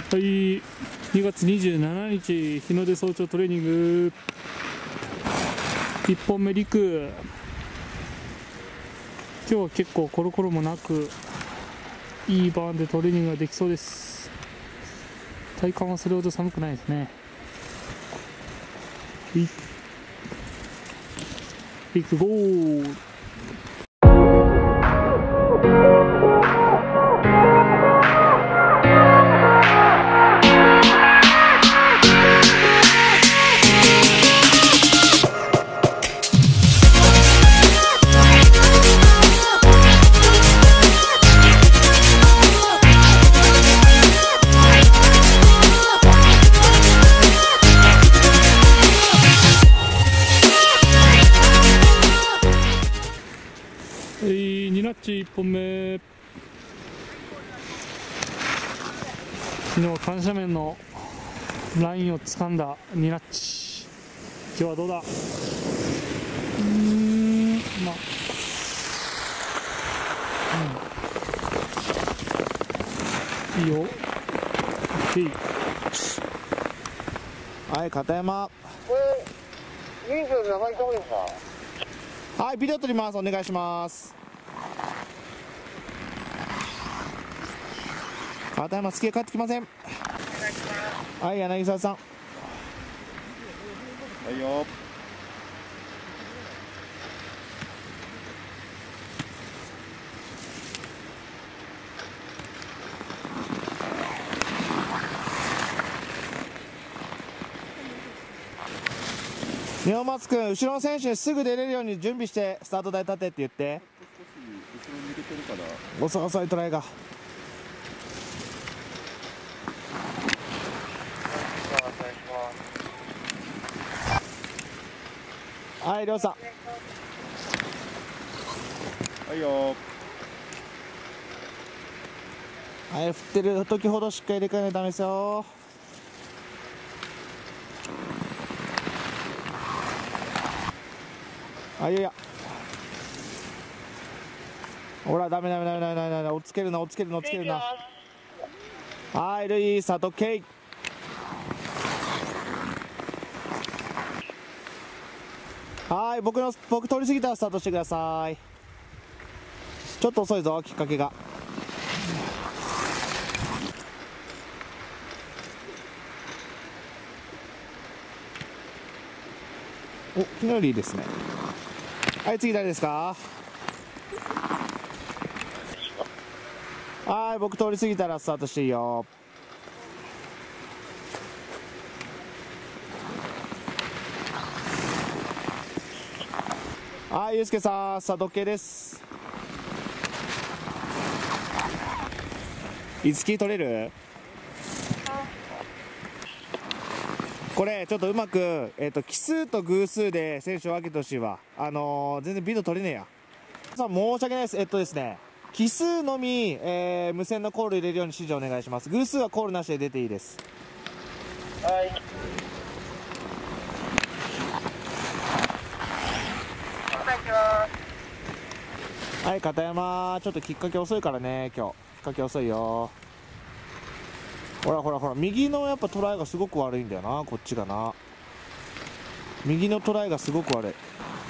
はい、2月27日日の出早朝トレーニング1本目陸。今日は結構コロコロもなくいいバーンでトレーニングができそうです。体感はそれほど寒くないですね。陸ゴー。2ナッチ1本目。昨日は緩斜面のラインを掴んだ2ナッチ。今日はどうだ。まあ、いいよ。 はい、片山。 これ、人数で名前言った方がいいですか？ はい、ビデオ撮ります。お願いします。片山、月へ帰ってきません。はい、柳沢さん。 はいよ。 宮松君、後ろの選手にすぐ出れるように準備してスタート台立てって言って。 後ろに抜けてるから。 遅いトライが。はい、りょうさん。 はいよ。 はい、振ってる時ほどしっかり入れ替えないとダメですよ。あ、いや。ほら、ダメ。おっつけるな。はい、ルイ、佐藤圭。はい、僕通り過ぎたらスタートしてください。ちょっと遅いぞ、きっかけが。お、昨日よりいいですね。はい、次誰ですか？はい、僕通り過ぎたらスタートしていいよ。はい、ゆうすけさん、スタート OK です。いつき取れる？これちょっとうまく、奇数と偶数で選手を分けてほしいわ。全然ビデオ取れねえや。さあ、申し訳ないです。ですね、奇数のみ、無線のコール入れるように指示をお願いします。偶数はコールなしで出ていいです。 はい。 はい、片山、ちょっときっかけ遅いからね、今日。きっかけ遅いよ。ほら、右のやっぱトライがすごく悪いんだよな、こっちがな。右のトライがすごく悪い。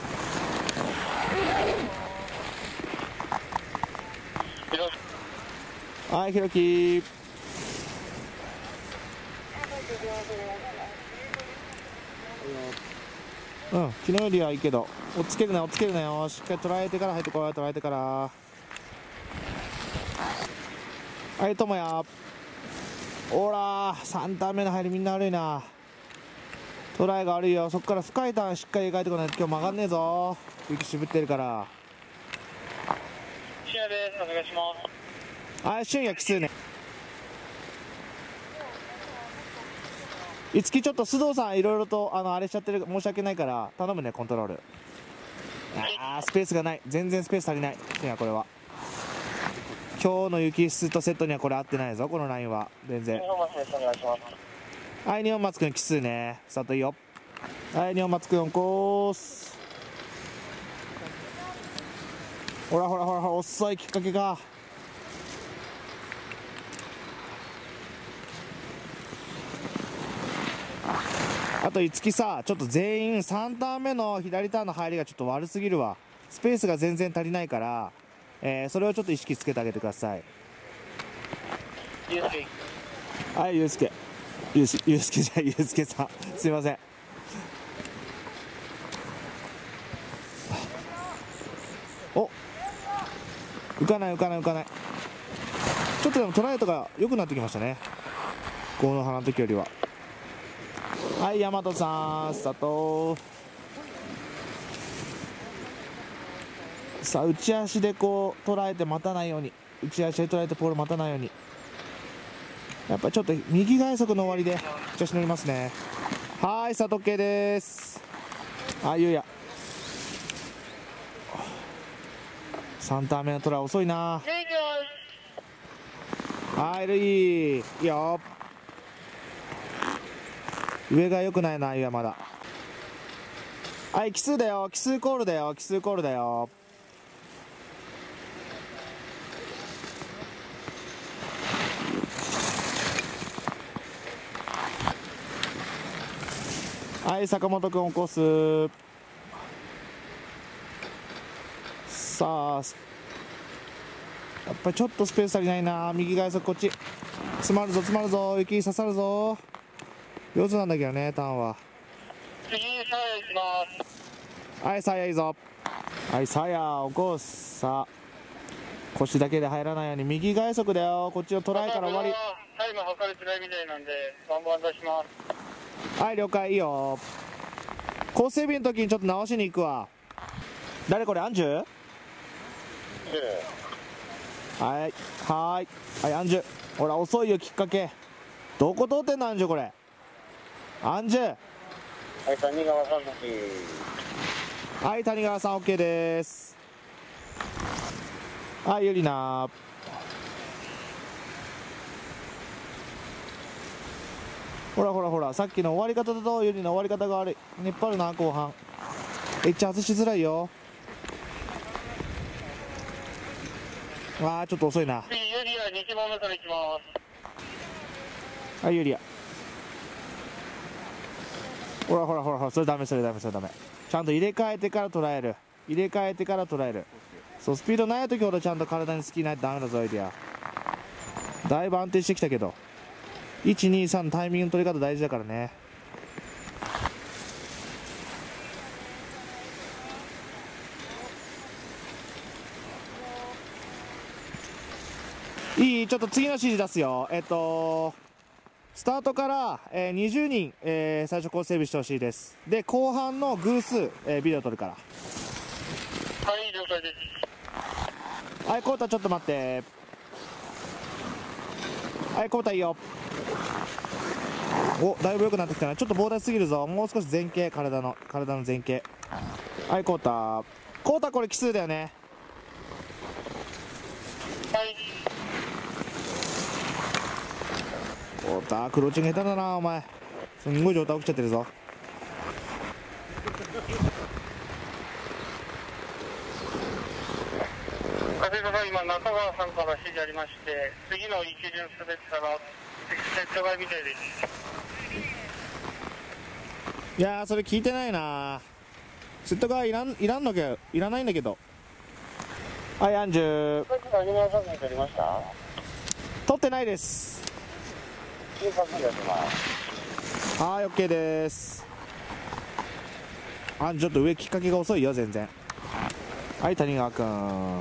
はい、ひろき。昨日よりはいいけど、おっつけるなよ。しっかり捉えてから入ってこい、捉えてから。はい、ともや。ほら、3ターン目の入りみんな悪いな。トライが悪いよ。そこから深いターンしっかり描いてこないと今日曲がんねえぞ。雪渋ってるから。 シュヤです。お願いします。 はい、俊也奇数ね。いつきちょっと須藤さんいろいろとあれしちゃってる、申し訳ないから頼むね、コントロール。スペースがない。全然スペース足りない。俊也、これは今日の雪質とセットにはこれ合ってないぞ、このラインは全然。はい、日本松くん奇数ね。スタートいいよ。はい、日本松くんコース。ほら遅いきっかけが。 あと樹さ、ちょっと全員3ターン目の左ターンの入りがちょっと悪すぎるわ。スペースが全然足りないから、それをちょっと意識つけてあげてください。はい、ゆうすけさん、すいません。お、浮かない。ちょっとでもトライとか良くなってきましたね、郷の花の時よりは。はい、大和さんスタート。さあ、内足でこう捉えて待たないように、内足で捉えてポール待たないように。やっぱりちょっと右外足の終わりで調子乗りますね。はい、スタート OK です。あ、ゆうや3ターン目のトライ遅いな。はい、ルイいいよ。上が良くないな、ゆうやまだ。はい、奇数だよ、奇数コールだよ。はい、坂本君起こす。さあ、やっぱりちょっとスペース足りないな。右外足こっち詰まるぞ、雪刺さるぞ。上手なんだけどね、ターンは。 次、サーヤ行きます。 はい、サーヤいいぞ。はい、サーヤ起こす。さあ、腰だけで入らないように右外足だよ。こっちのトライから終わり。 タイム測れてないみたいなんで、バンバン出します。 はい、了解、いいよ。コース整備の時にちょっと直しに行くわ。誰これ、アンジュ？はい、はい、アンジュ。ほら、遅いよ、きっかけ。どこ通ってんの、アンジュ、これ。アンジュ。 はい、谷川さんの日。 はい、谷川さん、OK です。はい、ゆりな。ほら、さっきの終わり方とゆりの終わり方が悪い。引っ張るな、後半。エッジ外しづらいよ。わあ、ちょっと遅いな。 次、ユリア2番目から行きます。 はい、ユリア。ほら、それダメ。ちゃんと入れ替えてから捉える。そう、スピードない時ほどちゃんと体に好きないとダメだぞ、ユリア。だいぶ安定してきたけど。1、2、3のタイミングの取り方大事だからね。いい、ちょっと次の指示出すよ。スタートから、20人、最初コース整備してほしいです。で、後半の偶数、ビデオ撮るから。 はい、了解です。 はい、コータちょっと待って。はい、コータいいよ。お、だいぶ良くなってきたな。ちょっと膨大すぎるぞ。もう少し前傾、体の前傾。はい、コータこれ奇数だよね。 はい。 コータクローチング下手だな、お前。すんごい状態起きちゃってるぞ。 風が今中川さんから指示ありまして、次の一巡滑ったらセット買いみたいです。 いやー、それ聞いてないな。セットがいらないんだけど。はい、アンジュ。 さっき谷川さんに取りました？ 取ってないです。 金髪にやってます。 はい、OK です。ちょっと上きっかけが遅いよ、全然。はい、谷川くん。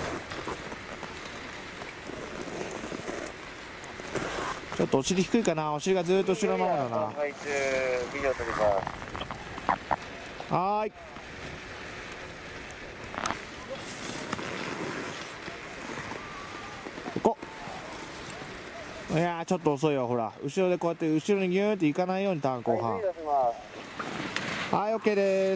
ちょっとお尻低いかな。お尻がずっと後ろのままだな。 ビデオ撮ります。 はーい。ここ。いやー、ちょっと遅いよ、ほら。後ろでこうやって後ろにギューっていかないようにターン後半。はい、OK です。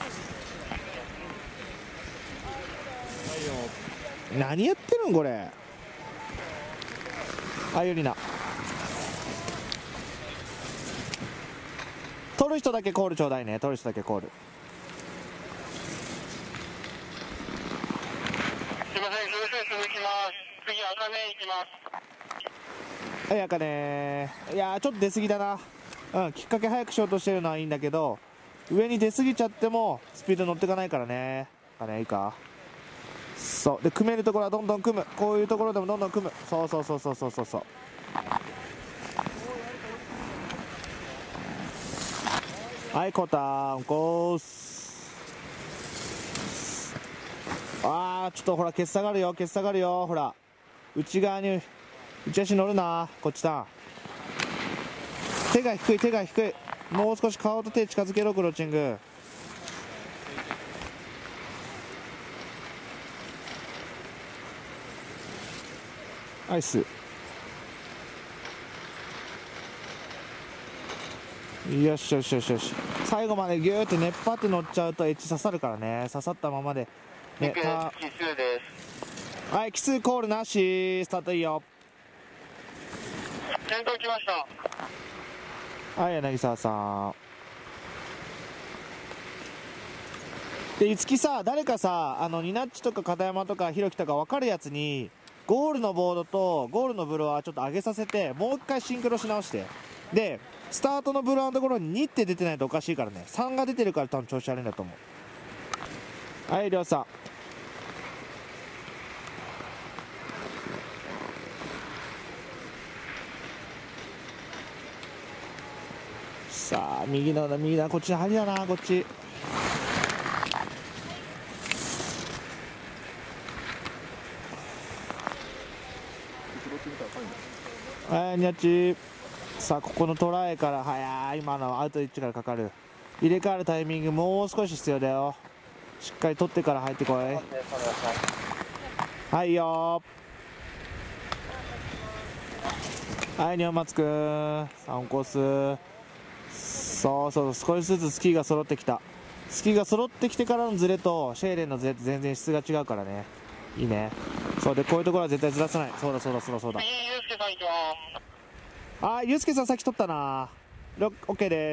何やってるんこれ。はい、ゆりな。取る人だけコールちょうだいね。取る人だけコール。 すいません、続きます。次、あかね行きます。 はい、あかね。いやー、ちょっと出過ぎだな。 きっかけ早くしようとしてるのはいいんだけど、上に出過ぎちゃってもスピード乗っていかないからね。いいか。そうで、組めるところはどんどん組む。こういうところでもどんどん組む。そうそうそうそうそうそうそう。はい、コーターンコース。ちょっとほら、ケツ下がるよ、ケツ下がるよ。ほら、内側に内足乗るな。こっちだ。手が低い、手が低い。もう少し顔と手近づけろ、クローチング。アイス。よしよしよしよし。最後までギューって熱波って乗っちゃうとエッジ刺さるからね。刺さったままで、ね、 奇数です。 はい、奇数コールなし。スタートいいよ。 先頭来ました。 はい、柳沢さん。で、いつきさ、誰かさ、ニナッチとか片山とかひろきとか分かるやつに、ゴールのボードとゴールのブロワーちょっと上げさせて、もう一回シンクロし直して。で、スタートのブロワーのところに2って出てないとおかしいからね。3が出てるから多分調子悪いんだと思う。はい、りょうさん。さあ、右の右だ、こっちの針だな、こっち。はい、ニャッチ。さあ、ここのトライから早い、今のアウトエッジからかかる。入れ替わるタイミングもう少し必要だよ。しっかり取ってから入ってこい。はいよー。はい、ニョンマツくん。3コース。そうそう、少しずつスキーが揃ってきた。スキーが揃ってきてからのズレとシェーレンのズレって全然質が違うからね。いいね。そうで、こういうところは絶対ずらさない。そうだそうだそうだそうだ。 次、ゆうすけさん行きます。 ゆうすけさん先取ったな。オッケーです。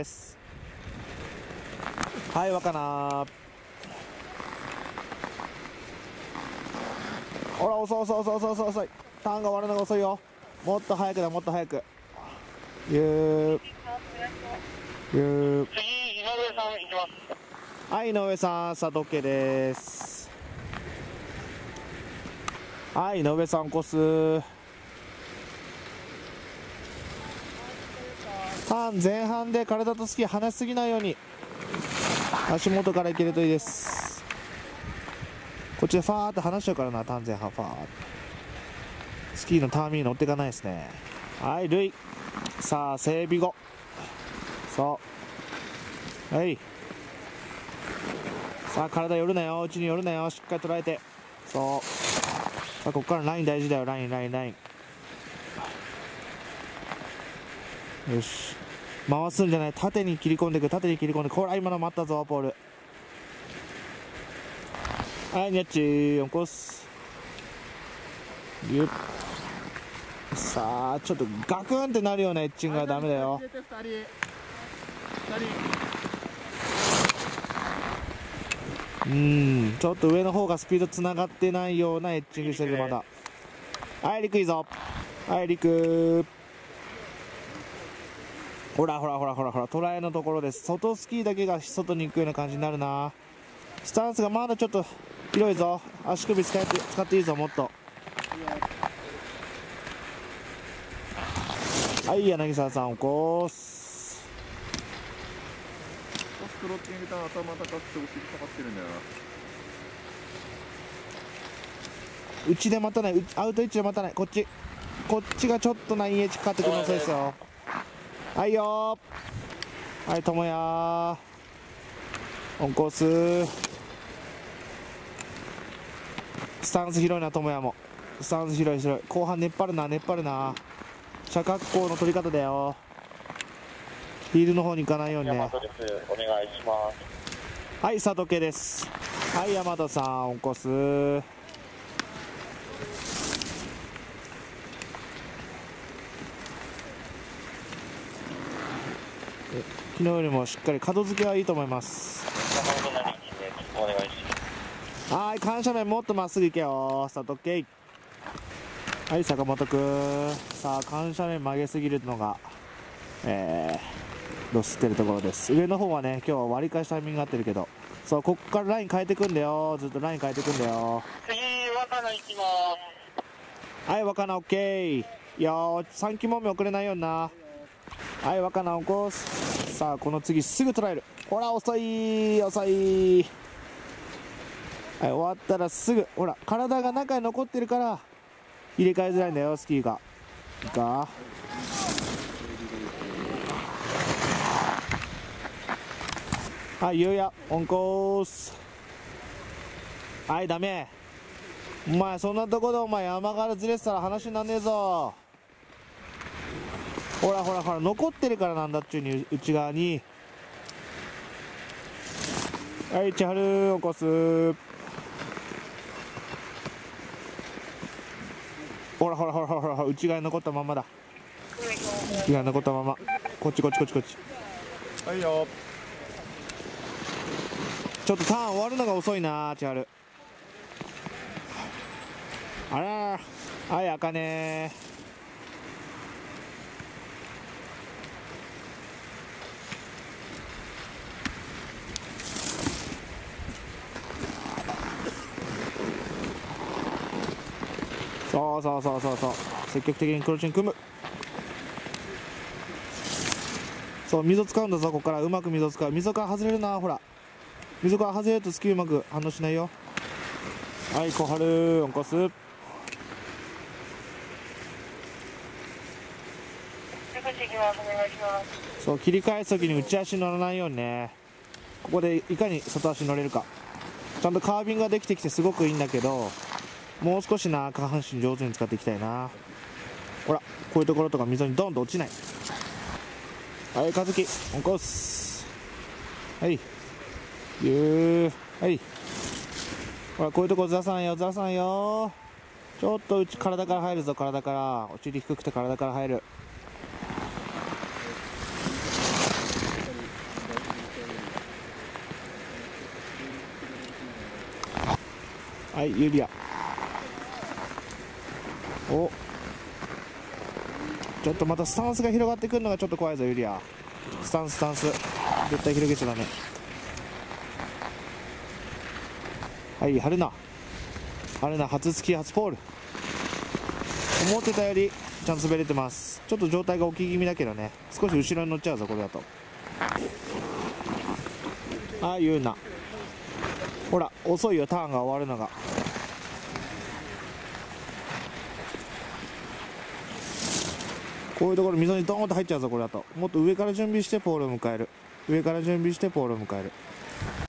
はい、若菜。ほら、遅い遅い遅い遅い遅い遅い。ターンが終わるのが遅いよ。もっと早くだ、もっと早く。ゆう。 次、井上さん行きます。 はい、井上さん、スタート OK です。はい、井上さんコース。ターン前半で体とスキー離しすぎないように足元からいけるといいです。こっちでファーって離しちゃうからな。ターン前半ファースキーのターミー乗っていかないですね。はい、ルイ。さあ、整備後。そうはい。さあ、体寄るなよ、内に寄るなよ。しっかり捉えて。そうさあ、ここからライン大事だよ。ラインラインライン。よし、回すんじゃない、縦に切り込んでいく、縦に切り込んでいく。ほら、今の待ったぞ、ポール。はい、ニャッチー、4コース。ギュッ。さあ、ちょっとガクンってなるようなエッチングはダメだよ。ちょっと上の方がスピードつながってないようなエッチングしてる。まだ。はい、リクいいぞ。はい、リク。ほらほらほらほらほら、トライのところです。外スキーだけが外に行くような感じになるな。スタンスがまだちょっと広いぞ。足首使っていいぞ、もっと。はい、柳沢さん、コース。 クロッキングと頭高くてお尻かかってるんだよな。 内で待たない、アウトエッジで待たない。こっちがちょっとなインエッジかかってくるの遅いですよ。はいよー。はい、智也オンコース。スタンス広いな、智也も。スタンス広い広い。後半熱張るな、熱張るな。車格好の取り方だよ。ヒールの方に行かないようにね。 お願いします。 はい、佐藤家です。はい、大和さん、オンコース。昨日よりもしっかり角付けはいいと思います。 お願いします。 はい、緩斜面もっとまっすぐ行けよ、佐藤家。はい、坂本くん。さあ、緩斜面曲げすぎるのがロスってるところです。上の方はね今日は割り返しタイミングが合ってるけど、そうこっからライン変えてくんだよ。ずっとライン変えてくんだよ。 次、若菜行きます。 はい、若菜 OK。 いやー3機も目遅れないようにな。はい、若菜起こす。さあこの次すぐ捉える。ほら遅い遅い。はい、終わったらすぐ、ほら体が中に残ってるから入れ替えづらいんだよスキーが。いいか。はい、ゆうやオンコース。はい、ダメ。お前そんなとこでお前山からずれてたら話になんねえぞ。ほらほらほら残ってるからなんだっちゅうに内側に。はい、千春起こす。ほらほらほらほらほら内側に残ったままだ。内側に残ったまま。こっちこっちこっちこっち。 はいよ。 ちょっとターン終わるのが遅いな千春。あらー、はい、あかねー。そうそうそうそうそう、積極的にクロチン組む。そう溝使うんだぞ。ここからうまく溝使う。溝から外れるな。ほら溝から外れるとスキーうまく反応しないよ。はい、小春オンコース。そう切り返す時に内足乗らないようにね。ここでいかに外足乗れるか。ちゃんとカービングができてきてすごくいいんだけど、もう少しな下半身上手に使っていきたいな。ほらこういうところとか溝にドンと落ちない。はい、和樹オンコース。はいゆー。はい、ほらこういうとこずらさんよずらさんよ。ちょっと内体から入るぞ。体からお尻低くて体から入る。はい、ユリア。お、ちょっとまたスタンスが広がってくるのがちょっと怖いぞユリア。スタンス絶対広げちゃダメ。はい、春菜初スキー初ポール。思ってたよりちゃんと滑れてます。ちょっと状態が起き気味だけどね、少し後ろに乗っちゃうぞこれだと。ああいうな。ほら遅いよターンが終わるのが。こういうところ溝にドーンと入っちゃうぞこれだと。もっと上から準備してポールを迎える。上から準備してポールを迎える。